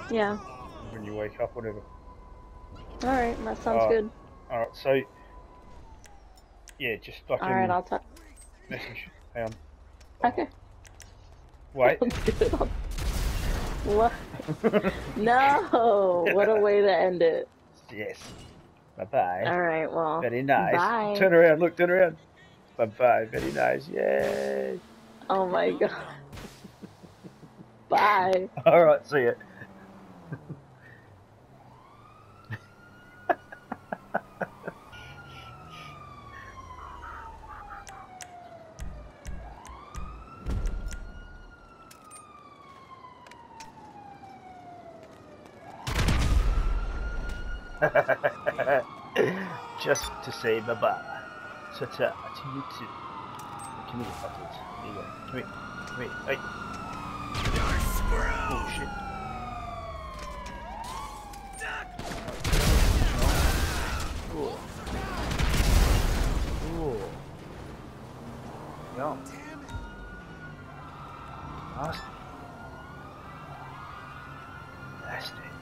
Yeah. when you wake up, whatever. Alright, that sounds Alright, good. alright, so, yeah, just Alright, fucking I'll talk. message. Hang on. Oh, Okay. wait. Sounds good. What? No! What a way to end it. Yes. Bye-bye. Alright, well, Very nice. bye. Turn around, look, turn around. Bye-bye. Very nice. Yay. Oh my god. Bye. Alright, see ya. Just to say bye-bye. So to you too. Come here, fuckers. There you go. Come here. Come here. Hey. Oh shit. Ooh. Ooh. Yum. Nasty. Nasty.